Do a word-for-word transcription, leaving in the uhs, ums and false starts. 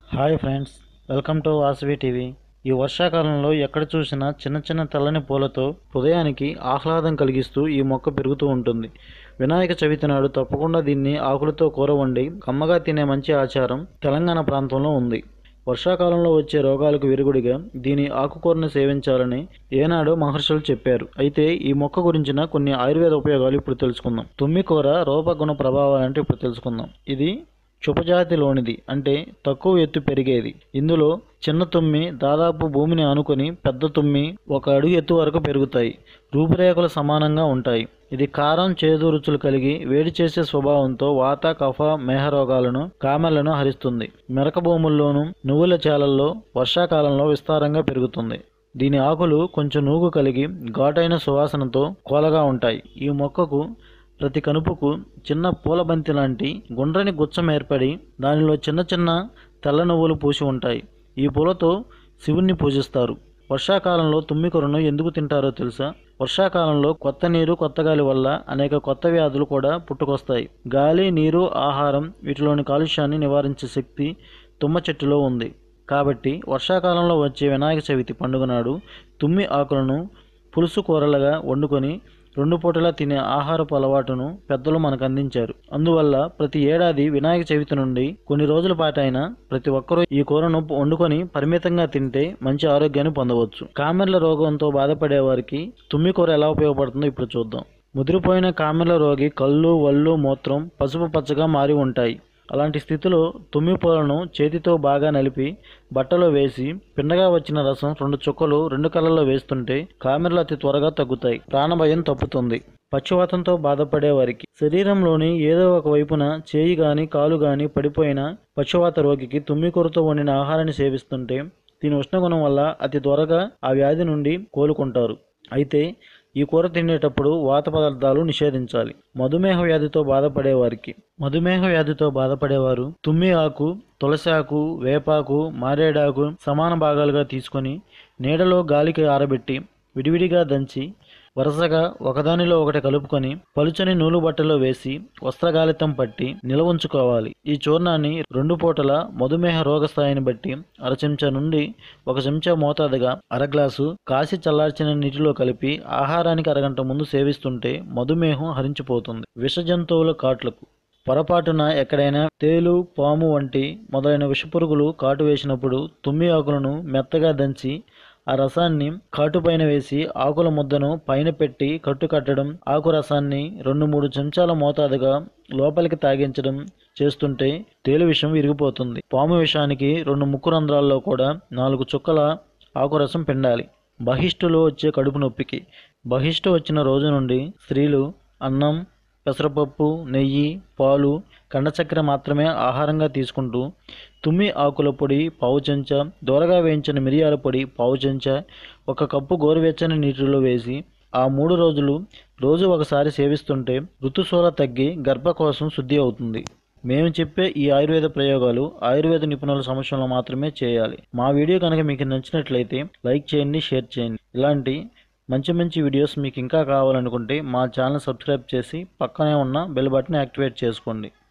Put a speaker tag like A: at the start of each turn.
A: Hi friends, welcome to Vasavi TV. ఈ వర్షాకాలంలో ఎక్కడ చూసినా చిన్న చిన్న తెల్లని పూలతో హృదయానికి ఆహ్లాదం కలిగిస్తూ ఈ మొక్క పెరుగుతూ ఉంటుంది. వినాయక చవితి నాడు తప్పకుండా దీన్ని ఆకులతో కూర వండి కమ్మగా తినే మంచి ఆచారం తెలంగాణ ప్రాంతంలో ఉంది. వర్షాకాలంలో వచ్చే రోగాలకు విరుగుడిగా దీని ఆకుకూరను సేవించాలని ఏనాడో మహర్షులు చెప్పారు. అయితే ఈ మొక్క గురించిన కొన్ని ఆయుర్వేద ఉపయోగాలు ఇప్పుడు తెలుసుకుందాం. తుమ్మికూర రూపగుణ ప్రభావాలంటే ఇప్పుడు తెలుసుకుందాం. ఇది చుపజాతిలోనిది, అంటే తక్కువ ఎత్తు పెరిగేది. ఇందులో చిన్న తుమ్మి దాదాపు భూమిని ఆనుకొని, పెద్ద తుమ్మి ఒక అడుగు ఎత్తు వరకు పెరుగుతాయి. రూపురేఖలు సమానంగా ఉంటాయి. ఇది కారం చేదు రుచులు కలిగి వేడి చేసే స్వభావంతో వాత కఫ మేహ రోగాలను కామెలను హరిస్తుంది. మెరక భూముల్లోనూ నువ్వుల చేలల్లో వర్షాకాలంలో విస్తారంగా పెరుగుతుంది. దీని ఆకులు కొంచెం నూగు కలిగి ఘాటైన సువాసనతో కోలగా ఉంటాయి. ఈ మొక్కకు ప్రతి కనుపుకు చిన్న పూలబంతి లాంటి గుండ్రని గుచ్చం ఏర్పడి దానిలో చిన్న చిన్న తెల్ల నువ్వులు పూసి ఉంటాయి. ఈ పూలతో శివుణ్ణి పూజిస్తారు. వర్షాకాలంలో తుమ్మికూరను ఎందుకు తింటారో తెలుసా? వర్షాకాలంలో కొత్త నీరు కొత్త గాలి వల్ల అనేక కొత్త వ్యాధులు కూడా పుట్టుకొస్తాయి. గాలి, నీరు, ఆహారం వీటిలోని కాలుష్యాన్ని నివారించే శక్తి తుమ్మ చెట్టులో ఉంది. కాబట్టి వర్షాకాలంలో వచ్చే వినాయక చవితి పండుగ నాడు తుమ్మి ఆకులను పులుసు కూరలుగా వండుకొని రెండు పూటలా తినే ఆహారపు అలవాటును పెద్దలు మనకు అందించారు. అందువల్ల ప్రతి ఏడాది వినాయక చవితి నుండి కొన్ని రోజుల పాటైనా ప్రతి ఒక్కరూ ఈ కూరను వండుకొని పరిమితంగా తింటే మంచి ఆరోగ్యాన్ని పొందవచ్చు. కామెర్ల రోగంతో బాధపడే వారికి తుమ్మి కూర ఎలా ఉపయోగపడుతుందో ఇప్పుడు చూద్దాం. ముదిరిపోయిన కామెర్ల రోగి కళ్ళు, వళ్ళు, మూత్రం పసుపు పచ్చగా మారి ఉంటాయి. అలాంటి స్థితిలో తుమ్మి పూలను చేతితో బాగా నలిపి బట్టలో వేసి పిండగా వచ్చిన రసం రెండు చుక్కలు రెండు కళ్ళల్లో వేస్తుంటే కామెర్లు అతి త్వరగా తగ్గుతాయి. ప్రాణభయం తప్పుతుంది. పక్షవాతంతో బాధపడే వారికి శరీరంలోని ఏదో ఒక వైపున చేయి గాని కాలు గాని పడిపోయిన పక్షవాత రోగికి తుమ్మికూరతో వండిన ఆహారాన్ని సేవిస్తుంటే దీని ఉష్ణగుణం వల్ల అతి త్వరగా ఆ వ్యాధి నుండి కోలుకుంటారు. అయితే ఈ కూర తినేటప్పుడు వాత పదార్థాలు నిషేధించాలి. మధుమేహ వ్యాధితో బాధపడేవారికి మధుమేహ వ్యాధితో బాధపడేవారు తుమ్మి ఆకు, తులసి ఆకు, వేపాకు, మారేడాకు సమాన భాగాలుగా తీసుకొని నీడలో గాలికి ఆరబెట్టి విడివిడిగా దంచి వరుసగా ఒకదానిలో ఒకటి కలుపుకొని పలుచని నూలు బట్టలో వేసి వస్త్రగాలితం పట్టి నిల్వ ఉంచుకోవాలి. ఈ చూర్ణాన్ని రెండు పూటల మధుమేహ రోగ స్థాయిని బట్టి అర చెంచా నుండి ఒక చెంచా మోతాదుగా అర గ్లాసు కాసి చల్లార్చిన నీటిలో కలిపి ఆహారానికి అరగంట ముందు సేవిస్తుంటే మధుమేహం హరించిపోతుంది. విష జంతువుల కాట్లకు పొరపాటున ఎక్కడైనా తేలు, పాము వంటి మొదలైన విషపురుగులు కాటు వేసినప్పుడు తుమ్మి ఆకులను మెత్తగా దంచి ఆ రసాన్ని కాటుపైన వేసి ఆకుల ముద్దను పైన పెట్టి కట్టు కట్టడం, ఆకు రసాన్ని రెండు మూడు చెంచాల మోతాదుగా లోపలికి తాగించడం చేస్తుంటే తేలు విషం విరిగిపోతుంది. పాము విషానికి రెండు ముక్కు రంధ్రాల్లో కూడా నాలుగు చుక్కల ఆకురసం పిండాలి. బహిష్టులో వచ్చే కడుపు నొప్పికి బహిష్టు వచ్చిన రోజు నుండి స్త్రీలు అన్నం, పెసరపప్పు, నెయ్యి, పాలు, కండచక్కెర మాత్రమే ఆహారంగా తీసుకుంటూ తుమ్మి ఆకుల పొడి పావు చెంచా, దోరగా వేయించిన మిరియాల పొడి పావు చెంచా, ఒక కప్పు గోరువెచ్చని నీటిలో వేసి ఆ మూడు రోజులు రోజు ఒకసారి సేవిస్తుంటే ఋతుశూల తగ్గి గర్భకోశం శుద్ధి అవుతుంది. మేము చెప్పే ఈ ఆయుర్వేద ప్రయోగాలు ఆయుర్వేద నిపుణుల సమక్షంలో మాత్రమే చేయాలి. మా వీడియో కనుక మీకు నచ్చినట్లయితే లైక్ చేయండి, షేర్ చేయండి. ఇలాంటి మంచి మంచి వీడియోస్ మీకు ఇంకా కావాలనుకుంటే మా ఛానల్ సబ్స్క్రైబ్ చేసి పక్కనే ఉన్న బెల్ బటన్ యాక్టివేట్ చేసుకోండి.